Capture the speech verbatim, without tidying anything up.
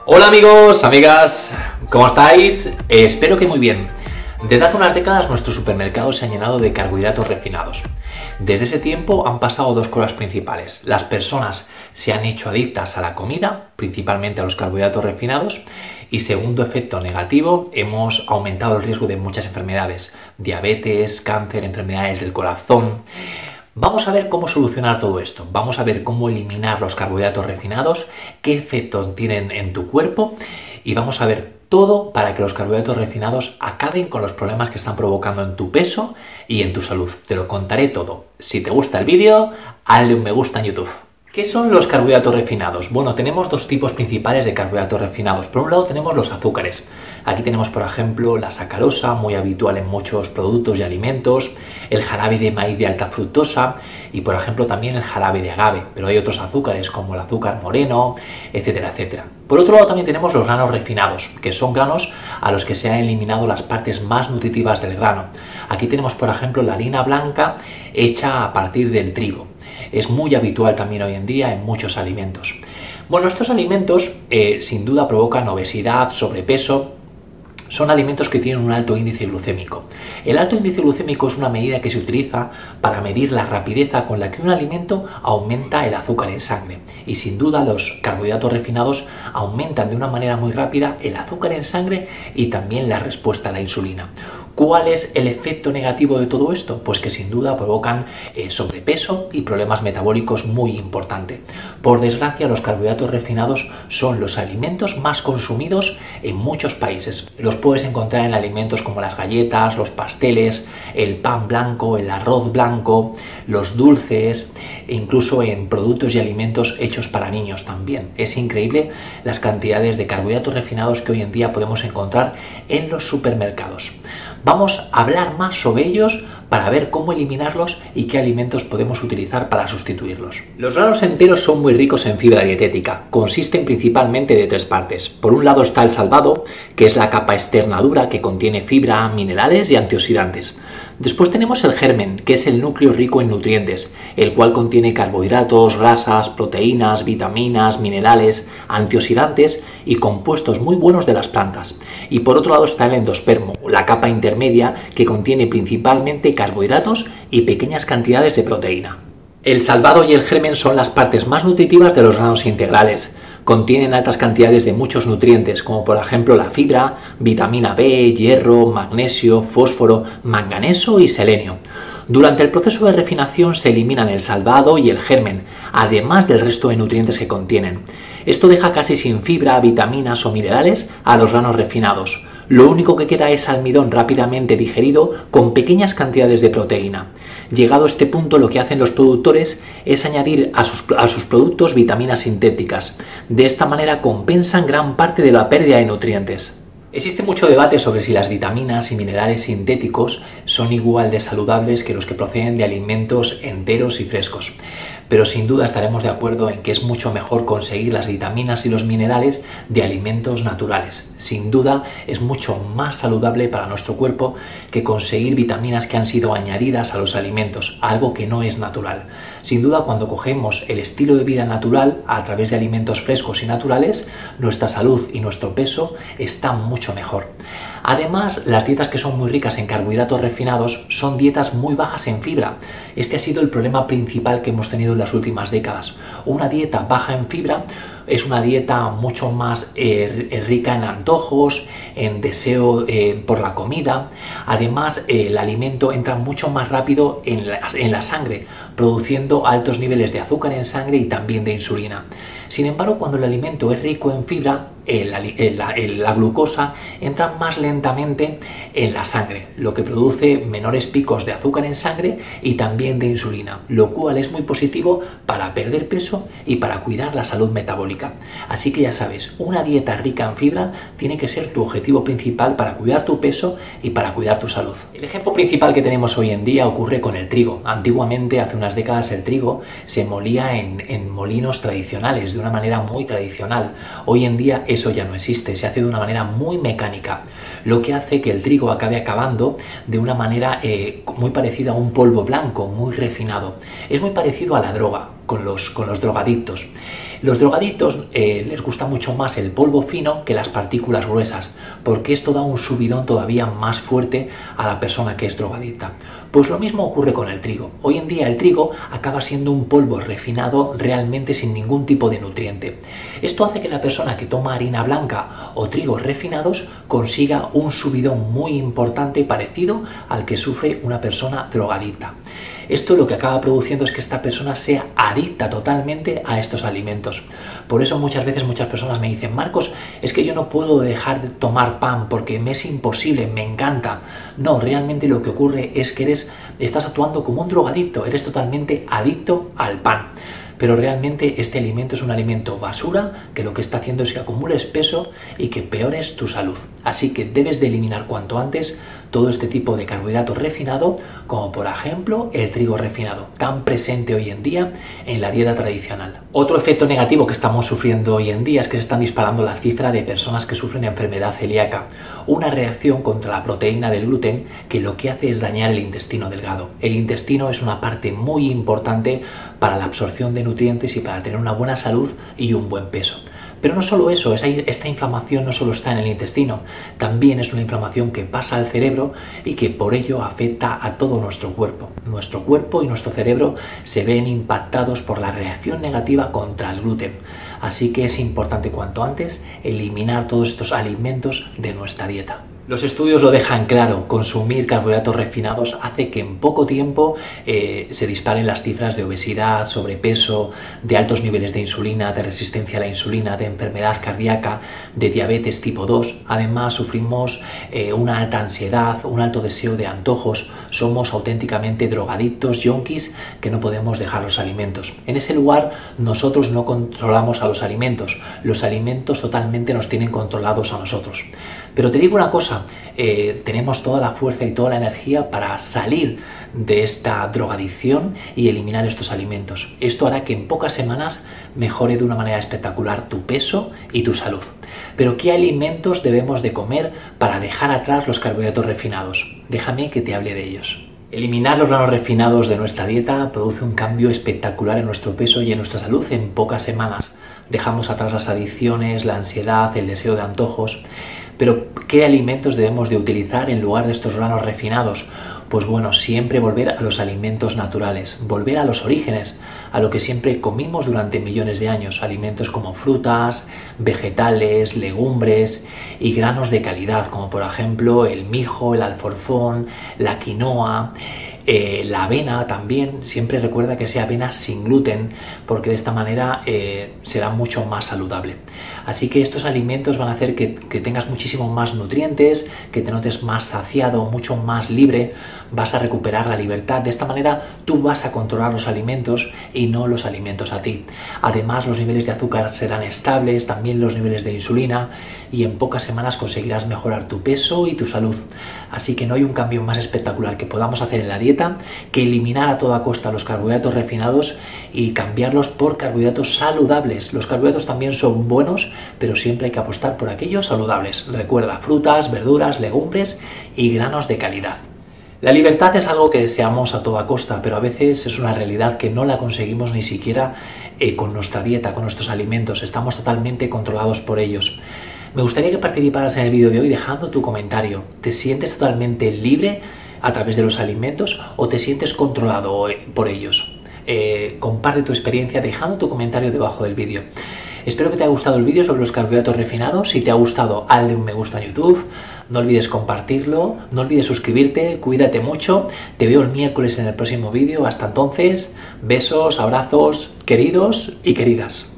Hola amigos, amigas, ¿cómo estáis? Eh, espero que muy bien. Desde hace unas décadas nuestros supermercados se han llenado de carbohidratos refinados. Desde ese tiempo han pasado dos cosas principales. Las personas se han hecho adictas a la comida, principalmente a los carbohidratos refinados, y segundo efecto negativo, hemos aumentado el riesgo de muchas enfermedades, diabetes, cáncer, enfermedades del corazón. Vamos a ver cómo solucionar todo esto, vamos a ver cómo eliminar los carbohidratos refinados, qué efecto tienen en tu cuerpo y vamos a ver todo para que los carbohidratos refinados acaben con los problemas que están provocando en tu peso y en tu salud. Te lo contaré todo. Si te gusta el vídeo, hazle un me gusta en YouTube. ¿Qué son los carbohidratos refinados? Bueno, tenemos dos tipos principales de carbohidratos refinados. Por un lado tenemos los azúcares. Aquí tenemos, por ejemplo, la sacarosa, muy habitual en muchos productos y alimentos, el jarabe de maíz de alta fructosa y, por ejemplo, también el jarabe de agave. Pero hay otros azúcares como el azúcar moreno, etcétera, etcétera. Por otro lado también tenemos los granos refinados, que son granos a los que se han eliminado las partes más nutritivas del grano. Aquí tenemos, por ejemplo, la harina blanca hecha a partir del trigo. Es muy habitual también hoy en día en muchos alimentos. Bueno, estos alimentos eh, sin duda provocan obesidad, sobrepeso. Son alimentos que tienen un alto índice glucémico. El alto índice glucémico es una medida que se utiliza para medir la rapidez con la que un alimento aumenta el azúcar en sangre. Y sin duda los carbohidratos refinados aumentan de una manera muy rápida el azúcar en sangre y también la respuesta a la insulina. ¿Cuál es el efecto negativo de todo esto? Pues que sin duda provocan eh, sobrepeso y problemas metabólicos muy importantes. Por desgracia, los carbohidratos refinados son los alimentos más consumidos en muchos países. Los puedes encontrar en alimentos como las galletas, los pasteles, el pan blanco, el arroz blanco, los dulces, e incluso en productos y alimentos hechos para niños también. Es increíble las cantidades de carbohidratos refinados que hoy en día podemos encontrar en los supermercados. Vamos a hablar más sobre ellos para ver cómo eliminarlos y qué alimentos podemos utilizar para sustituirlos. Los granos enteros son muy ricos en fibra dietética. Consisten principalmente de tres partes. Por un lado está el salvado, que es la capa externa dura que contiene fibra, minerales y antioxidantes. Después tenemos el germen, que es el núcleo rico en nutrientes, el cual contiene carbohidratos, grasas, proteínas, vitaminas, minerales, antioxidantes y compuestos muy buenos de las plantas. Y por otro lado está el endospermo, la capa intermedia que contiene principalmente carbohidratos y pequeñas cantidades de proteína. El salvado y el germen son las partes más nutritivas de los granos integrales. Contienen altas cantidades de muchos nutrientes, como por ejemplo la fibra, vitamina B, hierro, magnesio, fósforo, manganeso y selenio. Durante el proceso de refinación se eliminan el salvado y el germen, además del resto de nutrientes que contienen. Esto deja casi sin fibra, vitaminas o minerales a los granos refinados. Lo único que queda es almidón rápidamente digerido con pequeñas cantidades de proteína. Llegado a este punto, lo que hacen los productores es añadir a sus, a sus productos vitaminas sintéticas. De esta manera compensan gran parte de la pérdida de nutrientes. Existe mucho debate sobre si las vitaminas y minerales sintéticos son igual de saludables que los que proceden de alimentos enteros y frescos. Pero sin duda estaremos de acuerdo en que es mucho mejor conseguir las vitaminas y los minerales de alimentos naturales. Sin duda es mucho más saludable para nuestro cuerpo que conseguir vitaminas que han sido añadidas a los alimentos, algo que no es natural. Sin duda, cuando cogemos el estilo de vida natural a través de alimentos frescos y naturales, nuestra salud y nuestro peso están mucho mejor. Además, las dietas que son muy ricas en carbohidratos refinados son dietas muy bajas en fibra. Este ha sido el problema principal que hemos tenido en las últimas décadas. Una dieta baja en fibra es una dieta mucho más eh, rica en antojos, en deseo eh, por la comida. Además, eh, el alimento entra mucho más rápido en la, en la sangre, produciendo altos niveles de azúcar en sangre y también de insulina. Sin embargo, cuando el alimento es rico en fibra, el, el, el, la glucosa entra más lentamente en la sangre, lo que produce menores picos de azúcar en sangre y también de insulina, lo cual es muy positivo para perder peso y para cuidar la salud metabólica. Así que ya sabes, una dieta rica en fibra tiene que ser tu objetivo principal para cuidar tu peso y para cuidar tu salud. El ejemplo principal que tenemos hoy en día ocurre con el trigo. Antiguamente, hace unas décadas, el trigo se molía en, en molinos tradicionales, de una manera muy tradicional. Hoy en día eso ya no existe, se hace de una manera muy mecánica, lo que hace que el trigo acabe acabando de una manera eh, muy parecida a un polvo blanco, muy refinado. Es muy parecido a la droga, con los, con los drogadictos. Los drogadictos eh, les gusta mucho más el polvo fino que las partículas gruesas, porque esto da un subidón todavía más fuerte a la persona que es drogadicta. Pues lo mismo ocurre con el trigo. Hoy en día el trigo acaba siendo un polvo refinado realmente sin ningún tipo de nutriente. Esto hace que la persona que toma harina blanca o trigos refinados consiga un subidón muy importante parecido al que sufre una persona drogadicta. Esto lo que acaba produciendo es que esta persona sea adicta totalmente a estos alimentos. Por eso muchas veces muchas personas me dicen: Marcos, es que yo no puedo dejar de tomar pan porque me es imposible, me encanta. No, realmente lo que ocurre es que eres, estás actuando como un drogadicto, eres totalmente adicto al pan. Pero realmente este alimento es un alimento basura que lo que está haciendo es que acumules peso y que peores tu salud. Así que debes de eliminar cuanto antes todo este tipo de carbohidrato refinado, como por ejemplo el trigo refinado, tan presente hoy en día en la dieta tradicional. Otro efecto negativo que estamos sufriendo hoy en día es que se están disparando la cifra de personas que sufren enfermedad celíaca, una reacción contra la proteína del gluten que lo que hace es dañar el intestino delgado. El intestino es una parte muy importante para la absorción de nutrientes y para tener una buena salud y un buen peso. Pero no solo eso, esta inflamación no solo está en el intestino, también es una inflamación que pasa al cerebro y que por ello afecta a todo nuestro cuerpo. Nuestro cuerpo y nuestro cerebro se ven impactados por la reacción negativa contra el gluten. Así que es importante cuanto antes eliminar todos estos alimentos de nuestra dieta. Los estudios lo dejan claro, consumir carbohidratos refinados hace que en poco tiempo eh, se disparen las cifras de obesidad, sobrepeso, de altos niveles de insulina, de resistencia a la insulina, de enfermedad cardíaca, de diabetes tipo dos. Además sufrimos eh, una alta ansiedad, un alto deseo de antojos, somos auténticamente drogadictos, yonkis, que no podemos dejar los alimentos. En ese lugar nosotros no controlamos a los alimentos, los alimentos totalmente nos tienen controlados a nosotros. Pero te digo una cosa, eh, tenemos toda la fuerza y toda la energía para salir de esta drogadicción y eliminar estos alimentos. Esto hará que en pocas semanas mejore de una manera espectacular tu peso y tu salud. Pero ¿qué alimentos debemos de comer para dejar atrás los carbohidratos refinados? Déjame que te hable de ellos. Eliminar los granos refinados de nuestra dieta produce un cambio espectacular en nuestro peso y en nuestra salud en pocas semanas. Dejamos atrás las adicciones, la ansiedad, el deseo de antojos. Pero, ¿qué alimentos debemos de utilizar en lugar de estos granos refinados? Pues bueno, siempre volver a los alimentos naturales, volver a los orígenes, a lo que siempre comimos durante millones de años, alimentos como frutas, vegetales, legumbres y granos de calidad, como por ejemplo el mijo, el alforfón, la quinoa. Eh, la avena también, siempre recuerda que sea avena sin gluten, porque de esta manera eh, será mucho más saludable. Así que estos alimentos van a hacer que, que tengas muchísimo más nutrientes, que te notes más saciado, mucho más libre, vas a recuperar la libertad. De esta manera tú vas a controlar los alimentos y no los alimentos a ti. Además, los niveles de azúcar serán estables, también los niveles de insulina, y en pocas semanas conseguirás mejorar tu peso y tu salud. Así que no hay un cambio más espectacular que podamos hacer en la dieta que eliminar a toda costa los carbohidratos refinados y cambiarlos por carbohidratos saludables. Los carbohidratos también son buenos, pero siempre hay que apostar por aquellos saludables. Recuerda, frutas, verduras, legumbres y granos de calidad. La libertad es algo que deseamos a toda costa, pero a veces es una realidad que no la conseguimos ni siquiera eh, con nuestra dieta, con nuestros alimentos. Estamos totalmente controlados por ellos. Me gustaría que participaras en el vídeo de hoy dejando tu comentario. ¿Te sientes totalmente libre a través de los alimentos o te sientes controlado por ellos? Eh, comparte tu experiencia dejando tu comentario debajo del vídeo. Espero que te haya gustado el vídeo sobre los carbohidratos refinados. Si te ha gustado, hazle un me gusta en YouTube. No olvides compartirlo, no olvides suscribirte, cuídate mucho. Te veo el miércoles en el próximo vídeo. Hasta entonces, besos, abrazos, queridos y queridas.